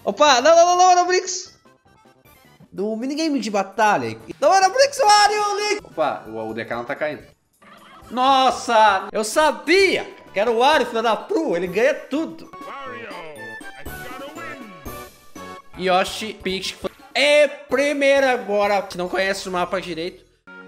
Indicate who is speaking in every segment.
Speaker 1: Opa, não era o Brix. Do minigame de batalha. Não era o Brix, Wario, Link. Opa, o DK não tá caindo. Nossa, eu sabia que era o Wario, filho da Pru. Ele ganha tudo. Yoshi, Peach. É primeiro agora. Se não conhece o mapa direito.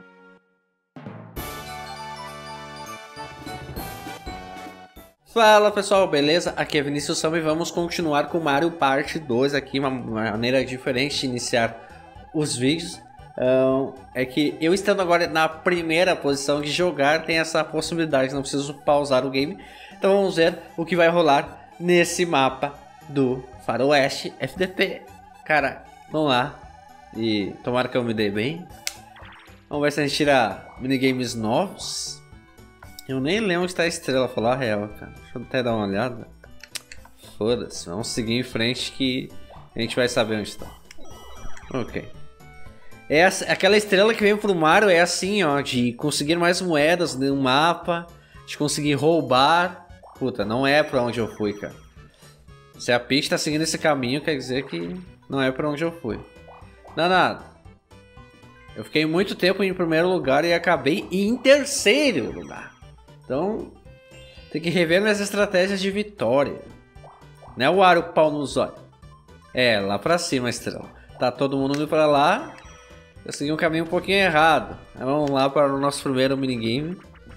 Speaker 1: Fala pessoal, beleza? Aqui é Vinícius Sama e vamos continuar com Mario Party 2 aqui, uma maneira diferente de iniciar os vídeos. É que eu estando agora na primeira posição de jogar, tem essa possibilidade, não preciso pausar o game. Então vamos ver o que vai rolar nesse mapa do Faroeste FDP. Cara, vamos lá. E tomara que eu me dê bem. Vamos ver se a gente tira minigames novos. Eu nem lembro onde está a estrela, falar a real, cara. Deixa eu até dar uma olhada. Foda-se, vamos seguir em frente que a gente vai saber onde está. Ok. Aquela estrela que vem pro Mario é assim, ó, de conseguir mais moedas no mapa, de conseguir roubar. Puta, não é pra onde eu fui, cara. Se a Peach tá seguindo esse caminho, quer dizer que não é pra onde eu fui. Danado. Eu fiquei muito tempo em primeiro lugar e acabei em terceiro lugar. Então, tem que rever minhas estratégias de vitória. Não é o Wario pau nos olhos. É, lá pra cima a estrela. Tá todo mundo indo pra lá. Eu segui um caminho um pouquinho errado. Vamos lá para o nosso primeiro minigame.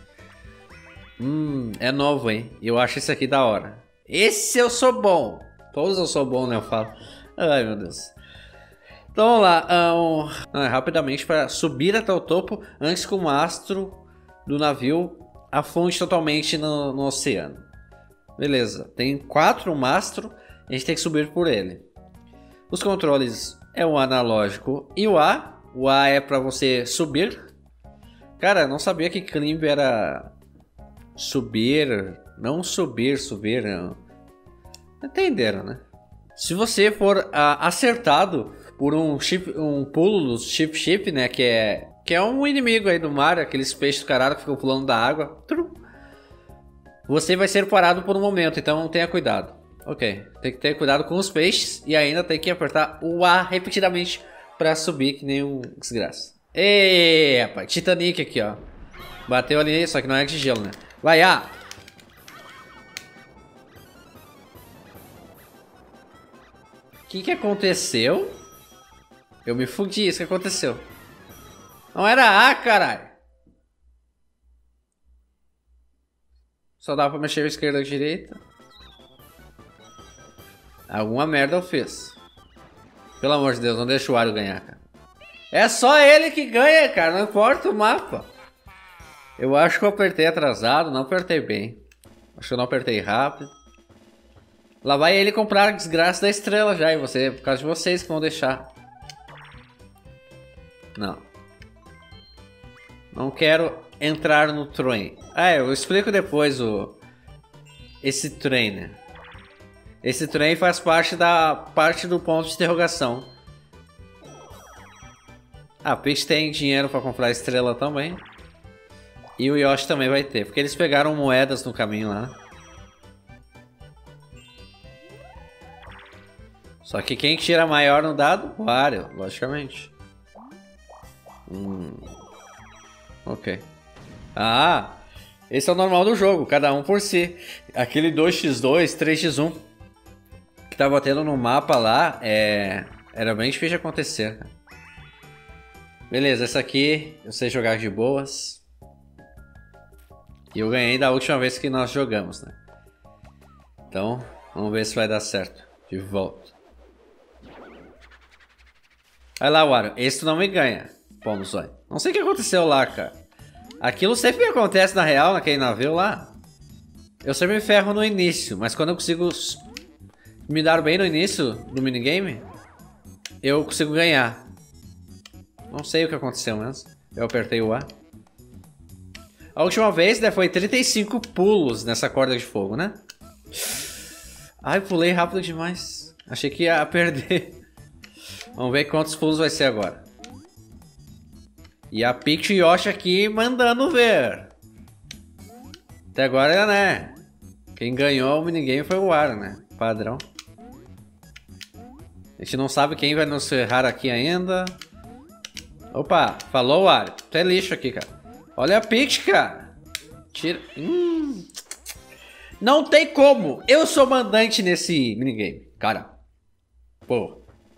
Speaker 1: É novo, hein? Eu acho esse aqui da hora. Esse eu sou bom. Todos eu sou bom, né? Eu falo. Ai, meu Deus. Então vamos lá. Rapidamente para subir até o topo antes que o mastro do navio afunde totalmente no oceano. Beleza. Tem 4 mastros. A gente tem que subir por ele. Os controles é o analógico e o A. O A é para você subir. Cara, eu não sabia que climb era subir. Não subir. Não. Entenderam, né? Se você for acertado por um pulo do chip, né? Que é um inimigo aí do Mario, aqueles peixes do caralho que ficam pulando da água. Você vai ser parado por um momento, então tenha cuidado. Ok, tem que ter cuidado com os peixes e ainda tem que apertar o A repetidamente pra subir que nem um desgraça. Ei, rapaz, Titanic aqui, ó. Bateu ali, só que não é de gelo, né? Vai, A! O que aconteceu? Eu me fudi, isso que aconteceu. Não era A, caralho. Só dá pra mexer a esquerda ou a direita. Alguma merda eu fiz. Pelo amor de Deus, não deixa o Wario ganhar, cara. É só ele que ganha, cara. Não importa o mapa. Eu acho que eu apertei atrasado, não apertei bem. Acho que eu não apertei rápido. Lá vai ele comprar a desgraça da estrela já. E você, por causa de vocês que vão deixar. Não. Não quero entrar no trem. Eu explico depois esse trem, né? Esse trem faz parte do ponto de interrogação. A Peach tem dinheiro para comprar estrela também. E o Yoshi também vai ter, porque eles pegaram moedas no caminho lá. Só que quem tira maior no dado? O Wario, logicamente. Ok. Esse é o normal do jogo, cada um por si. Aquele 2x2, 3x1 que tava tendo no mapa lá, era bem difícil de acontecer. Beleza, essa aqui eu sei jogar de boas. E eu ganhei da última vez que nós jogamos, né? Então, vamos ver se vai dar certo. De volta. Vai lá, Wario. Esse tu não me ganha. Pô, no zóio. Não sei o que aconteceu lá, cara. Aquilo sempre acontece na real, naquele navio lá. Eu sempre me ferro no início, mas quando eu consigo me dar bem no início do minigame, eu consigo ganhar. Não sei o que aconteceu mesmo. Eu apertei o A. A última vez, né, foi 35 pulos nessa corda de fogo, né? Ai, pulei rápido demais. Achei que ia perder. Vamos ver quantos pulos vai ser agora. E a Peach e Yoshi aqui mandando ver. Até agora, né? Quem ganhou o minigame foi o Wario, né? Padrão. A gente não sabe quem vai nos ferrar aqui ainda. Opa, falou, Wario. Tu é lixo aqui, cara. Olha a Peach, cara. Tira. Não tem como. Eu sou mandante nesse minigame, cara. Pô.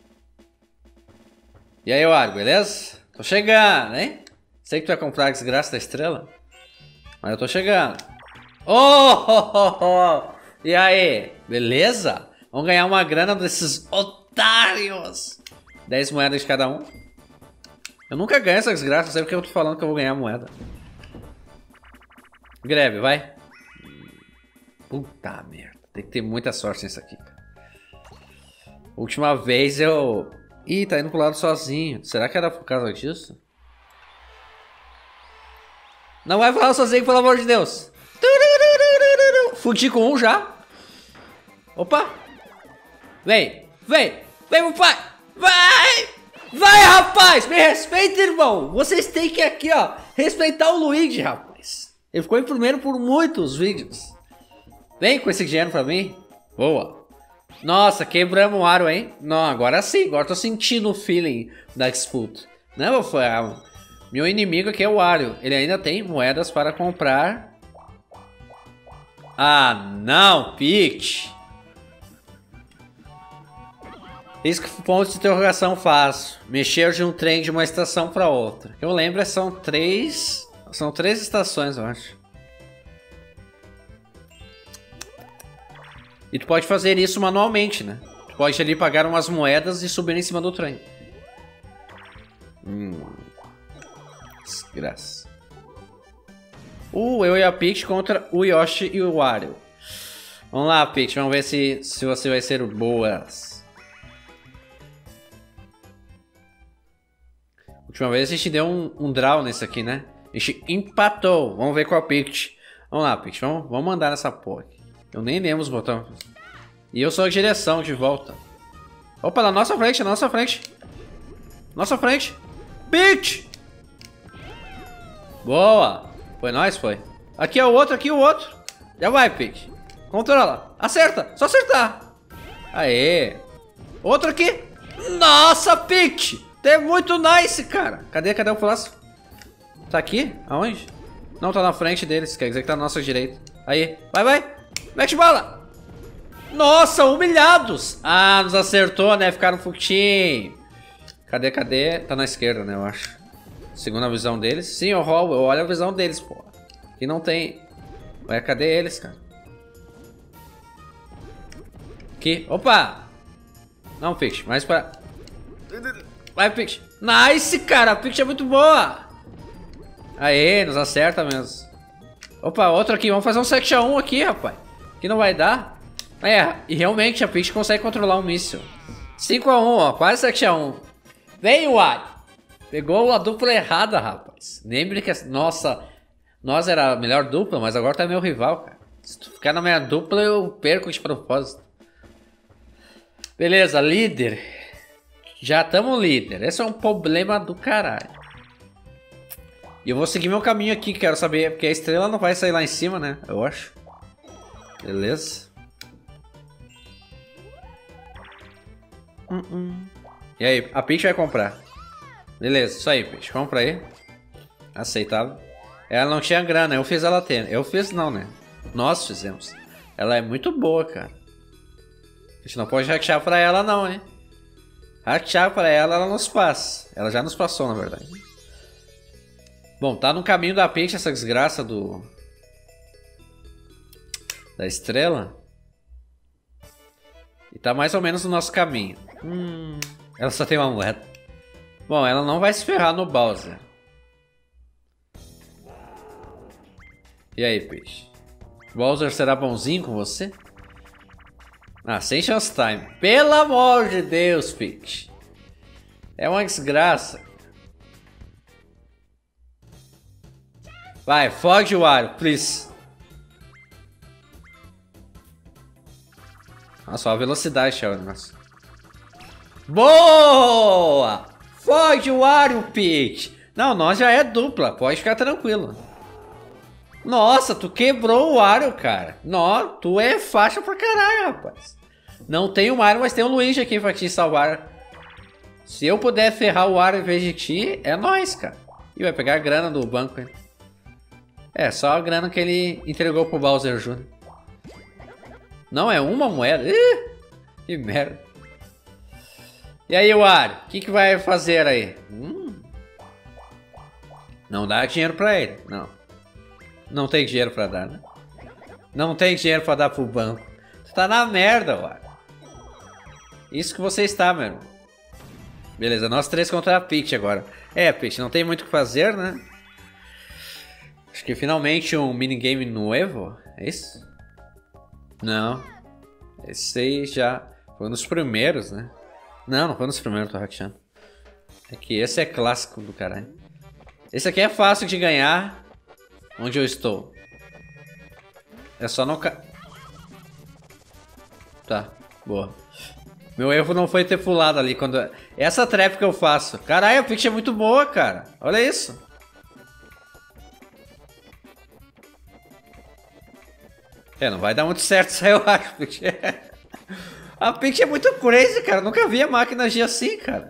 Speaker 1: E aí, Wario, beleza? Tô chegando, hein? Sei que tu vai comprar a desgraça da estrela. Mas eu tô chegando. Oh! E aí? Beleza? Vamos ganhar uma grana desses otários. 10 moedas de cada um. Eu nunca ganho essa desgraça. Não sei porque eu tô falando que eu vou ganhar moeda. Greve, vai. Puta merda. Tem que ter muita sorte nisso aqui. Última vez eu... Ih, tá indo pro lado sozinho. Será que era por causa disso? Não vai falar sozinho, pelo amor de Deus. Fudi com um já. Opa. Vem, vem. Vem, meu pai. Vai. Vai, rapaz. Me respeita, irmão. Vocês têm que aqui, ó, respeitar o Luigi, rapaz. Ele ficou em primeiro por muitos vídeos. Vem com esse dinheiro pra mim. Boa. Nossa, quebramos o aro, hein? Não, agora sim. Agora tô sentindo o feeling da disputa. Não, foi... Meu inimigo aqui é o Wario. Ele ainda tem moedas para comprar. Ah, não, Peach. Isso que o ponto de interrogação faz. Mexer de um trem de uma estação para outra. Eu lembro, são três estações, eu acho. E tu pode fazer isso manualmente, né? Tu pode ali pagar umas moedas e subir em cima do trem. Desgraça. Eu e a Peach contra o Yoshi e o Wario. Vamos lá, Peach. Vamos ver se você vai ser boas. Última vez a gente deu um draw nesse aqui, né? A gente empatou. Vamos ver com a Peach. Vamos lá, Peach. Vamos mandar nessa porra aqui. Eu nem lembro os botões. E eu sou a direção de volta. Opa, na nossa frente, na nossa frente. Nossa frente. Peach! Boa. Foi nós, foi. Aqui é o outro, aqui é o outro. Já vai, Peach. Controla. Acerta. Só acertar. Aê. Outro aqui. Nossa, Peach. É muito nice, cara. Cadê o próximo? Tá aqui? Aonde? Não, tá na frente deles. Quer dizer que tá na nossa direita. Aí. Vai. Mete bala. Nossa, humilhados. Ah, nos acertou, né? Ficaram futinho. Cadê? Tá na esquerda, né? Eu acho. Segunda visão deles. Sim, eu olho a visão deles, pô. Aqui não tem... Ué, cadê eles, cara? Aqui. Opa! Não, Peach. Mais pra... Vai, Peach. Nice, cara. A Peach é muito boa. Aê, nos acerta mesmo. Opa, outro aqui. Vamos fazer um 7x1 aqui, rapaz. Aqui não vai dar. É, e realmente a Peach consegue controlar um míssil. 5x1, ó. Quase 7x1. Vem, Wario. Pegou a dupla errada, rapaz. Lembre que... Nossa, nós era a melhor dupla, mas agora tá meu rival, cara. Se tu ficar na minha dupla, eu perco de propósito. Beleza, líder. Já estamos líder. Esse é um problema do caralho. E eu vou seguir meu caminho aqui, quero saber. Porque a estrela não vai sair lá em cima, né? Eu acho. Beleza. E aí, a Peach vai comprar. Beleza, isso aí, Peach. Compra aí. Aceitável. Ela não tinha grana, eu fiz ela ter. Eu fiz não, né? Nós fizemos. Ela é muito boa, cara. A gente não pode hackear pra ela não, hein? Hackear pra ela nos passa. Ela já nos passou, na verdade. Bom, tá no caminho da Peach essa desgraça da estrela. E tá mais ou menos no nosso caminho. Ela só tem uma moeda. Bom, ela não vai se ferrar no Bowser. E aí, Peach? Bowser será bonzinho com você? Ah, sem chance time. Pelo amor de Deus, Peach. É uma desgraça. Vai, foge, Wario, please. Nossa, olha a velocidade, Sheldon. Nossa. Boa! Foge, Wario, Peach. Não, nós já é dupla, pode ficar tranquilo. Nossa, tu quebrou o Wario, cara. Não, tu é faixa pra caralho, rapaz. Não tem o Mario, mas tem o Luigi aqui pra te salvar. Se eu puder ferrar o Wario em vez de ti, é nóis, cara. E vai pegar a grana do banco, hein? É, só a grana que ele entregou pro Bowser Jr. Não, é uma moeda. Ih, que merda. E aí, Wario, o que vai fazer aí? Não dá dinheiro pra ele. Não. Não tem dinheiro pra dar, né? Não tem dinheiro pra dar pro banco. Você tá na merda, Wario. Isso que você está, meu irmão. Beleza, nós três contra a Peach agora. É, Peach, não tem muito o que fazer, né? Acho que finalmente um minigame novo. É isso? Não. Esse aí já foi um dos primeiros, né? Não, não foi nos primeiros, tô rachando. É que esse é clássico do caralho. Esse aqui é fácil de ganhar. Onde eu estou? É só não Tá, boa. Meu erro não foi ter pulado ali quando... Essa trap que eu faço. Caralho, a Peach é muito boa, cara. Olha isso. É, não vai dar muito certo isso aí, eu acho, Peach. A Peach é muito crazy, cara. Nunca vi a máquina agir assim, cara.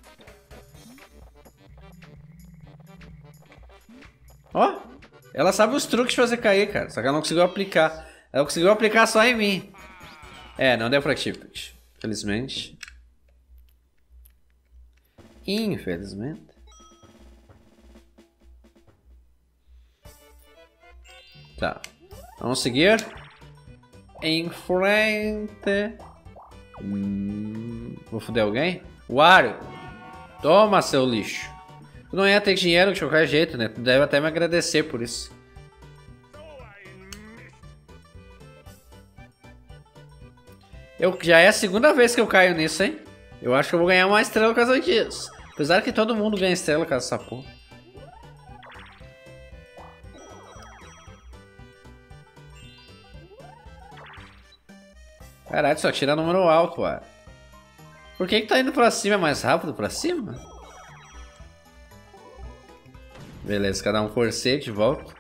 Speaker 1: Ó, ela sabe os truques de fazer cair, cara. Só que ela não conseguiu aplicar. Ela conseguiu aplicar só em mim. É, não deu pra ti, Peach. Infelizmente. Infelizmente. Tá. Vamos seguir. Em frente. Vou foder alguém? Wario. Toma, seu lixo. Tu não ia ter dinheiro de qualquer jeito, né? Tu deve até me agradecer por isso. Já é a segunda vez que eu caio nisso, hein? Eu acho que eu vou ganhar uma estrela por causa disso. Apesar que todo mundo ganha estrela por causa dessa porra. Caralho, só tira número alto, ué. Por que tá indo pra cima? É mais rápido pra cima? Beleza, cada um por si, de volta.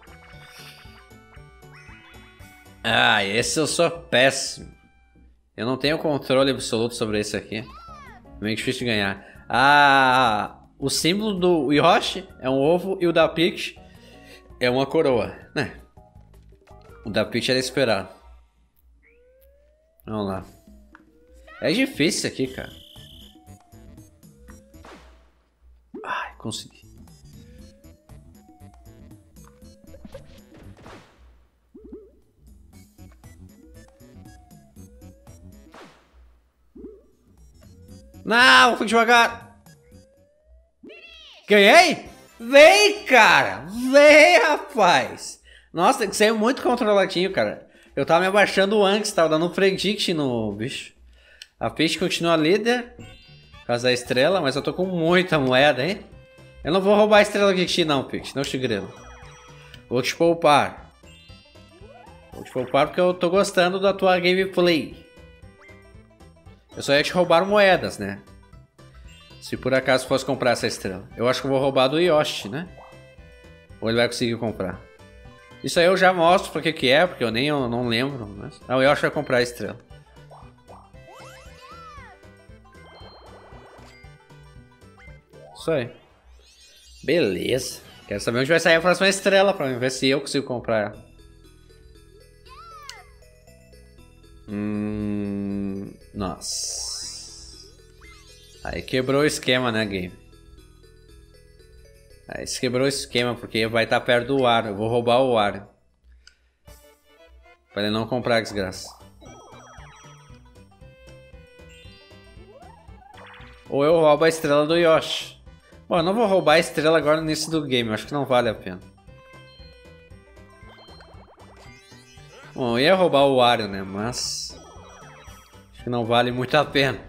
Speaker 1: Ah, esse eu sou péssimo. Eu não tenho controle absoluto sobre esse aqui. É meio difícil de ganhar. Ah, o símbolo do Yoshi é um ovo e o da Peach é uma coroa, né? O da Peach era esperado. Vamos lá. É difícil isso aqui, cara. Ai, consegui. Não, fui devagar. Ganhei? Vem, cara. Vem, rapaz. Nossa, tem que ser muito controladinho, cara. Eu tava me abaixando antes, tava dando um predict no bicho. A Peach continua líder. Por causa da estrela, mas eu tô com muita moeda, hein? Eu não vou roubar a estrela de ti não, Peach. Não te grilo. Vou te poupar. Vou te poupar porque eu tô gostando da tua gameplay. Eu só ia te roubar moedas, né? Se por acaso fosse comprar essa estrela. Eu acho que eu vou roubar do Yoshi, né? Ou ele vai conseguir comprar. Isso aí eu já mostro pra que é, porque eu não lembro. Mas... Ah, o Yoshi vai comprar a estrela. Isso aí. Beleza. Quero saber onde vai sair a próxima estrela pra ver se eu consigo comprar ela. Nossa. Aí quebrou o esquema, né, game? Aí se quebrou o esquema, porque vai estar perto do Wario. Eu vou roubar o Wario. Pra ele não comprar, desgraça. Ou eu roubo a estrela do Yoshi. Bom, eu não vou roubar a estrela agora no início do game. Eu acho que não vale a pena. Bom, eu ia roubar o Wario, né? Mas... acho que não vale muito a pena.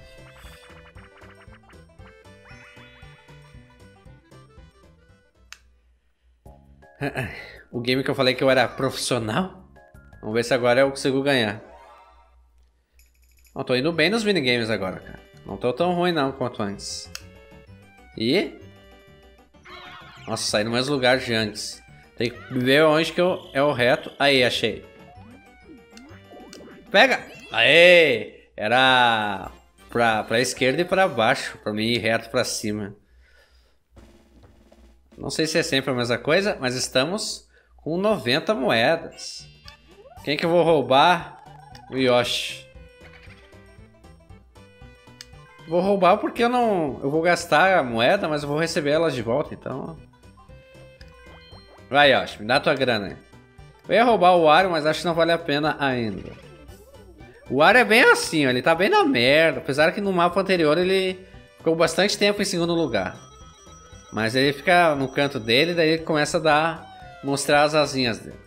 Speaker 1: O game que eu falei que eu era profissional. Vamos ver se agora eu consigo ganhar. Não, tô indo bem nos minigames agora, cara. Não tô tão ruim não quanto antes. E... nossa, saí no mesmo lugar de antes. Tem que ver onde que é o reto. Aí, achei. Pega! Aê! Era pra esquerda e pra baixo, pra mim ir reto pra cima. Não sei se é sempre a mesma coisa, mas estamos com 90 moedas. Quem que eu vou roubar? O Yoshi. Vou roubar porque eu vou gastar a moeda, mas eu vou receber elas de volta, então... Vai, Yoshi, me dá tua grana aí. Eu ia roubar o Wario, mas acho que não vale a pena ainda. O Wario é bem assim, ó, ele tá bem na merda. Apesar que no mapa anterior ele ficou bastante tempo em segundo lugar. Mas ele fica no canto dele, daí ele começa a mostrar as asinhas dele.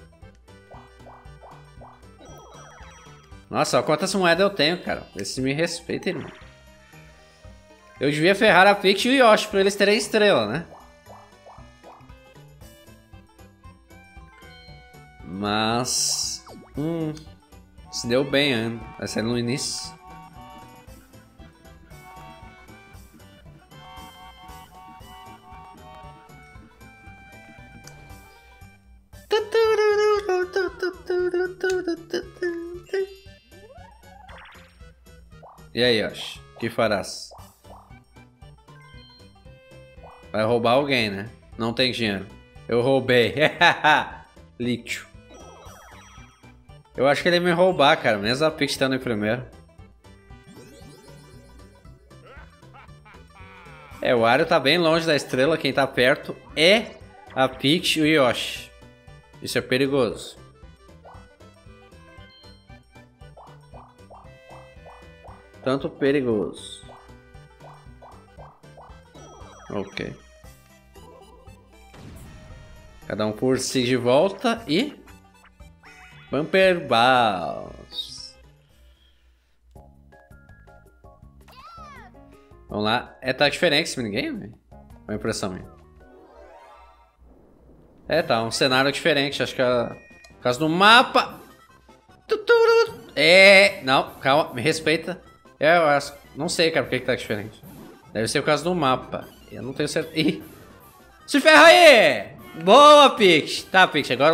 Speaker 1: Nossa, olha quantas moedas eu tenho, cara. Vê se me respeita, irmão. Eu devia ferrar a Peach e o Yoshi pra eles terem estrela, né? Mas... se deu bem ainda. Vai ser no início. E aí, Yoshi? O que farás? Vai roubar alguém, né? Não tem dinheiro. Eu roubei. Lixo. Eu acho que ele ia me roubar, cara. Mesmo a Peach estando em primeiro. É, o Wario tá bem longe da estrela. Quem tá perto é a Peach e o Yoshi. Isso é perigoso. Tanto perigoso. Ok. Cada um por si de volta e... Bumper Balls. Vamos lá. Tá diferente esse minigame? Uma impressão minha. Tá um cenário diferente. Acho que é por causa do mapa. Não, calma, me respeita. Eu acho, não sei, cara, por que tá diferente. Deve ser por causa do mapa. Eu não tenho certeza. Ih! Se ferra aí! Boa, Peach! Tá, Peach, agora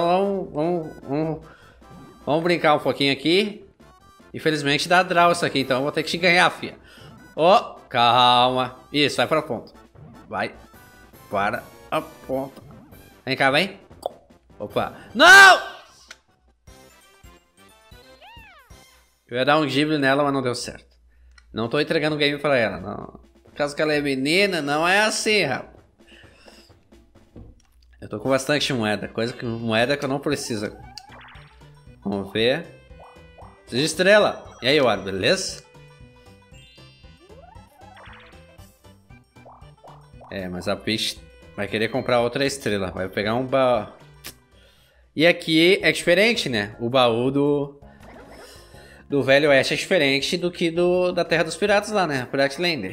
Speaker 1: vamos brincar um pouquinho aqui. Infelizmente dá draw isso aqui, então eu vou ter que te ganhar, fia. Calma. Isso, vai pra ponta. Vai. Para a ponta. Vem cá, vem. Opa. Não! Eu ia dar um Ghibli nela, mas não deu certo. Não tô entregando o game pra ela, não. Por causa que ela é menina, não é assim, rapaz. Eu tô com bastante moeda, moeda que eu não preciso. Vamos ver. Preciso de estrela. E aí, Wario, beleza? Mas a Peach vai querer comprar outra estrela. Vai pegar um baú. E aqui é diferente, né? O baú do Velho Oeste é diferente do que da Terra dos Piratas lá, né? Pirate Land.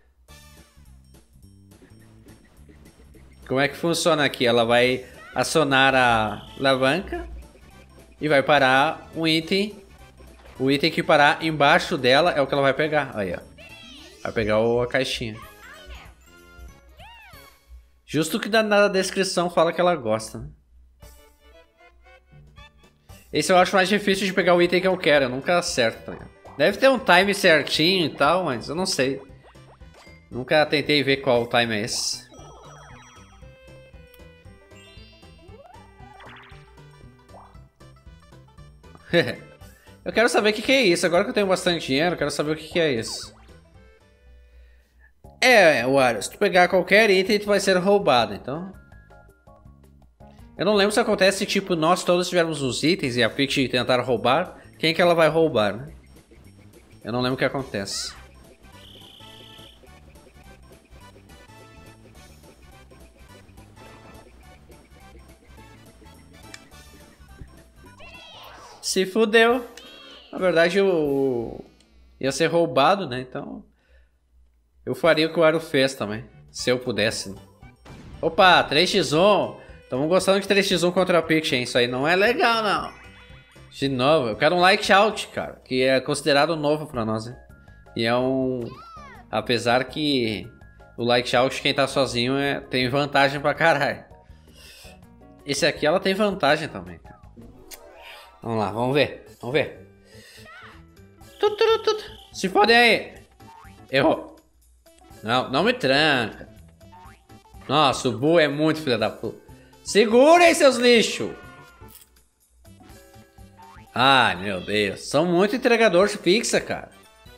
Speaker 1: Como é que funciona aqui? Ela vai acionar a alavanca e vai parar um item. O item que parar embaixo dela é o que ela vai pegar. Aí, ó. Vai pegar a caixinha. Justo que na descrição fala que ela gosta, né? Esse eu acho mais difícil de pegar o item que eu quero. Eu nunca acerto, né? Deve ter um time certinho e tal, mas eu não sei. Nunca tentei ver qual o time é esse. Eu quero saber o que é isso. Agora que eu tenho bastante dinheiro, eu quero saber o que é isso. Wario, se tu pegar qualquer item, tu vai ser roubado, então... Eu não lembro se acontece se, tipo, nós todos tivermos os itens e a Peach tentar roubar, quem que ela vai roubar, né? Eu não lembro o que acontece. Se fudeu. Na verdade, eu ia ser roubado, né? Então, eu faria o que o Wario fez também, se eu pudesse. Opa, 3x1. Estamos gostando de 3x1 contra a Peach, hein? Isso aí não é legal, não. De novo, eu quero um Light Out, cara, que é considerado novo pra nós, né? E é um... Apesar que o Light Out, quem tá sozinho, tem vantagem pra caralho. Esse aqui, ela tem vantagem também, cara. Vamos lá, vamos ver. Vamos ver. Se fodem aí. Errou. Não, não me tranca. Nossa, o Boo é muito filho da puta. Segurem, seus lixos. Ai, meu Deus. São muito entregadores de pizza, cara.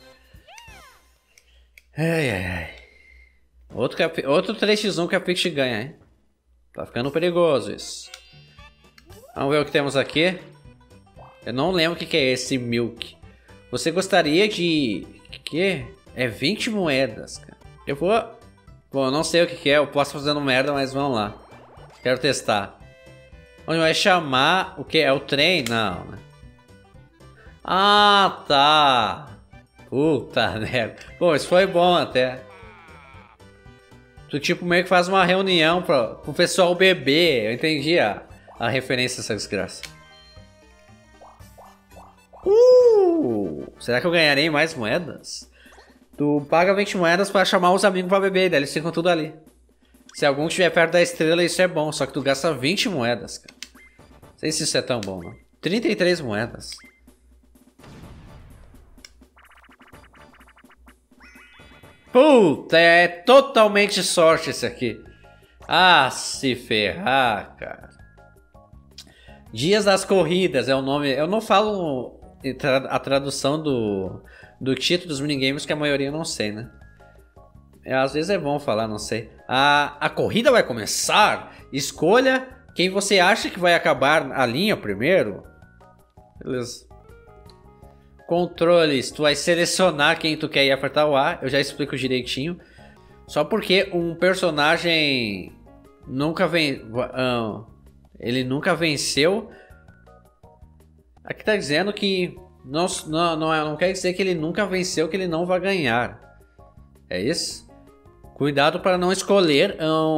Speaker 1: Ai, ai, ai. Outro 3x1 que a Pix ganha, hein? Tá ficando perigoso isso. Vamos ver o que temos aqui. Eu não lembro o que é esse Milk. Você gostaria de... Que? É 20 moedas, cara. Eu vou... Bom, eu não sei o que é. Eu posso fazendo merda, mas vamos lá. Quero testar. Onde vai chamar... O que? É o trem? Não, né? Ah, tá. Puta merda. Pô, isso foi bom até. Tu tipo meio que faz uma reunião pro pessoal beber. Eu entendi a referência dessa desgraça. Será que eu ganharei mais moedas? Tu paga 20 moedas pra chamar os amigos pra beber, daí eles ficam tudo ali. Se algum estiver perto da estrela, isso é bom. Só que tu gasta 20 moedas, cara. Não sei se isso é tão bom, não. 33 moedas. Puta, é totalmente sorte esse aqui. Ah, se ferrar, cara. Dias das Corridas é o nome. Eu não falo a tradução do título dos minigames, que a maioria eu não sei, né? Às vezes é bom falar, não sei. A corrida vai começar. Escolha quem você acha que vai acabar a linha primeiro. Beleza. Controles, tu vai selecionar quem tu quer ir apertar o A. Eu já explico direitinho. Só porque um personagem nunca vem, ele nunca venceu. Aqui tá dizendo que não quer dizer que ele nunca venceu, que ele não vai ganhar. É isso? Cuidado para não escolher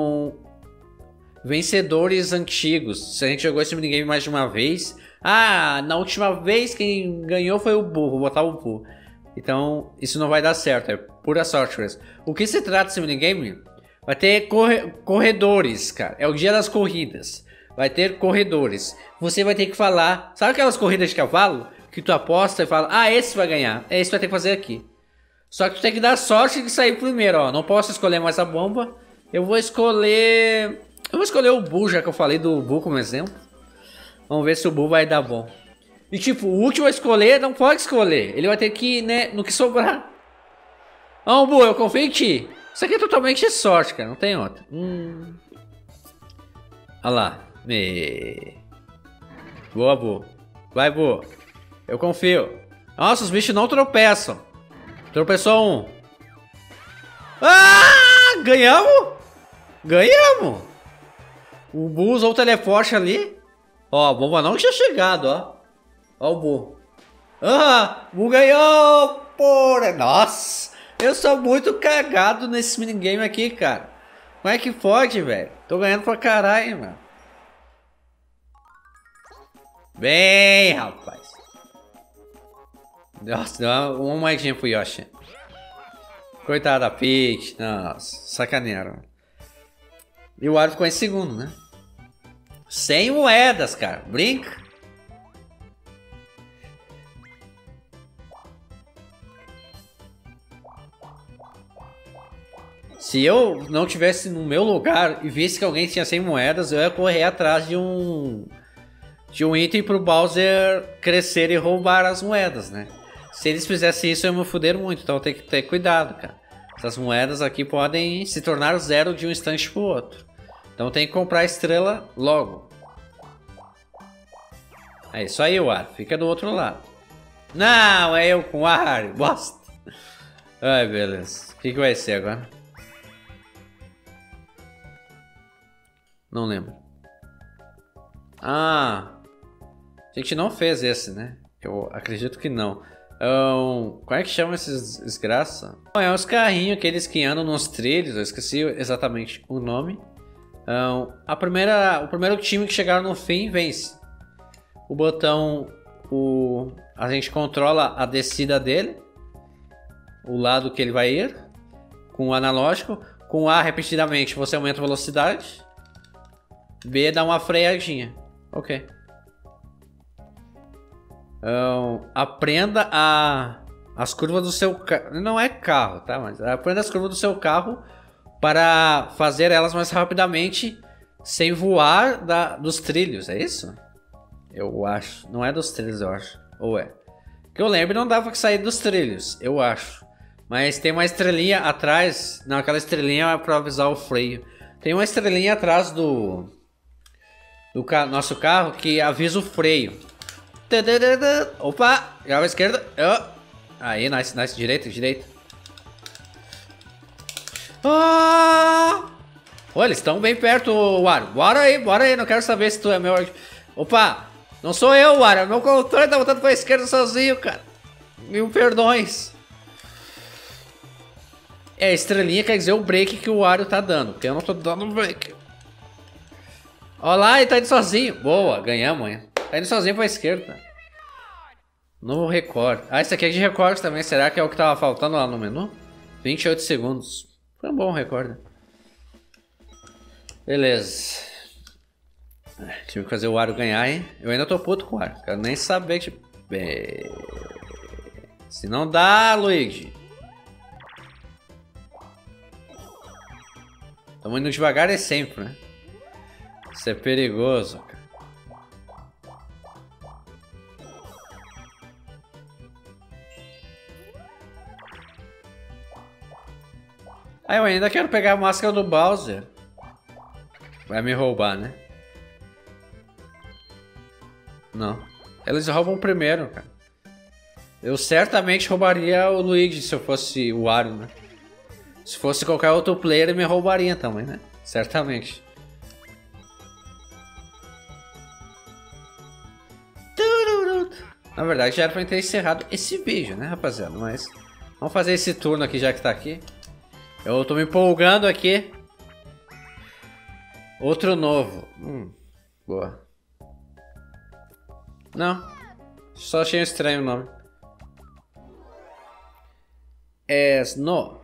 Speaker 1: vencedores antigos. Se a gente jogou esse minigame mais de uma vez... Ah, na última vez quem ganhou foi o Boo. Vou botar o Boo. Então, isso não vai dar certo. É pura sorte mesmo. O que se trata desse minigame? Vai ter corredores, cara. É o dia das corridas. Vai ter corredores. Você vai ter que falar... Sabe aquelas corridas de cavalo? Que tu aposta e fala... Ah, esse vai ganhar. Esse vai ter que fazer aqui. Só que tu tem que dar sorte de sair primeiro, ó. Não posso escolher mais a bomba. Eu vou escolher o Boo, já que eu falei do Boo como exemplo. Vamos ver se o Boo vai dar bom. E tipo, o último a escolher não pode escolher. Ele vai ter que ir, né, no que sobrar. Ó, Boo, eu confio em ti. Isso aqui é totalmente sorte, cara. Não tem outra. Olha lá. Boa, Boo. Vai, Boo. Eu confio. Nossa, os bichos não tropeçam. Tropeçou um. Ah! Ganhamos? Ganhamos! O Boo usou o teleporte ali. Ó, a bomba não tinha chegado, ó. Ó o Boo. Ah, o Boo ganhou, porra. Nossa, eu sou muito cagado nesse minigame aqui, cara. Como é que pode, velho? Tô ganhando pra caralho, mano. Bem, rapaz. Nossa, deu uma moedinha pro Yoshi. Coitada da Peach. Nossa, sacanearam. E o Wario ficou em segundo, né? 100 moedas, cara. Brinca. Se eu não tivesse no meu lugar e visse que alguém tinha 100 moedas, eu ia correr atrás de um item pro Bowser crescer e roubar as moedas, né? Se eles fizessem isso, eu ia me fuder muito. Então tem que ter cuidado, cara. Essas moedas aqui podem se tornar zero de um instante pro outro. Então tem que comprar a estrela logo. É isso aí, Wario. Fica do outro lado. Não, é eu com o Wario. Bosta. Ai, beleza. O que vai ser agora? Não lembro. Ah. A gente não fez esse, né? Eu acredito que não. Como é que chama esses desgraça? É os carrinhos, aqueles que andam nos trilhos. Eu esqueci exatamente o nome. O primeiro time que chegar no fim vence. O botão, a gente controla a descida dele, o lado que ele vai ir, com o analógico. Com A repetidamente você aumenta a velocidade. B dá uma freadinha. Ok. Aprenda a as curvas do seu carro. Não é carro, tá? Mas aprenda as curvas do seu carro para fazer elas mais rapidamente sem voar dos trilhos, é isso? Eu acho. Não é dos trilhos, eu acho. Ou é? Que eu lembro, não dava que sair dos trilhos, eu acho. Mas tem uma estrelinha atrás. Não, aquela estrelinha é para avisar o freio. Tem uma estrelinha atrás do nosso carro que avisa o freio. Opa! Grava a esquerda. Aí, nice, nice. Direita, direita. Olha, eles estão bem perto, Wario. Bora aí. Não quero saber se tu é meu... Opa! Não sou eu, Wario. Meu controle tá voltando pra esquerda sozinho, cara. Mil perdões. É, estrelinha quer dizer o break que o Wario tá dando. Porque eu não tô dando break. Olha lá, ele tá indo sozinho. Boa, ganhamos, hein? Tá indo sozinho pra esquerda. Novo recorde. Ah, esse aqui é de recorde também. Será que é o que tava faltando lá no menu? 28 segundos. Foi um bom recorde. Beleza. Tive que fazer o Wario ganhar, hein? Eu ainda tô puto com o Wario. Quero nem saber que... Se não dá, Luigi. Tamo indo devagar e sempre, né? Isso é perigoso, cara. Ah, eu ainda quero pegar a máscara do Bowser. Vai me roubar, né? Não. Eles roubam primeiro, cara. Eu certamente roubaria o Luigi se eu fosse o Wario, né? Se fosse qualquer outro player, ele me roubaria também, né? Certamente. Na verdade, já era pra ter encerrado esse vídeo, né, rapaziada? Mas vamos fazer esse turno aqui, já que tá aqui. Eu tô me empolgando aqui. Outro novo. Boa. Não. Só achei estranho o nome. Snow.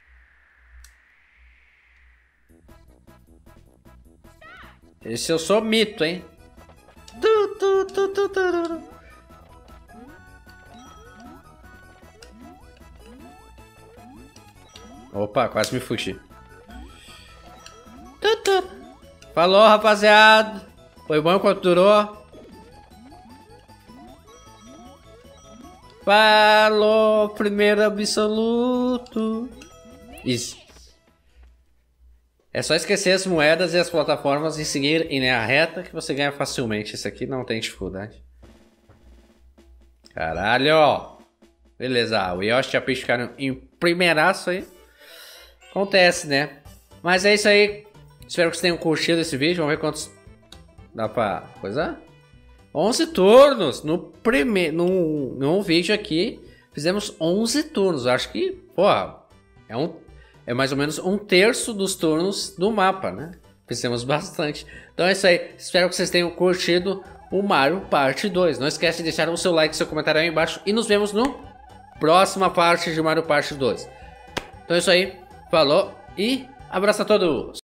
Speaker 1: Esse eu sou mito, hein? Opa, quase me fugi. Falou, rapaziada. Foi bom enquanto durou. Falou, primeiro absoluto. Isso. É só esquecer as moedas e as plataformas e seguir em linha reta que você ganha facilmente. Esse aqui não tem dificuldade. Caralho. Beleza, o Yoshi e a Peach ficaram em primeiraço aí. Acontece, né? Mas é isso aí. Espero que vocês tenham curtido esse vídeo. Vamos ver quantos dá pra coisar. 11 turnos no primeiro, num vídeo aqui. Fizemos 11 turnos. Acho que, porra, é mais ou menos um terço dos turnos do mapa, né? Fizemos bastante. Então é isso aí. Espero que vocês tenham curtido o Mario Parte 2. Não esquece de deixar o seu like e seu comentário aí embaixo. E nos vemos no próxima parte de Mario Parte 2. Então é isso aí. Falou e abraço a todos.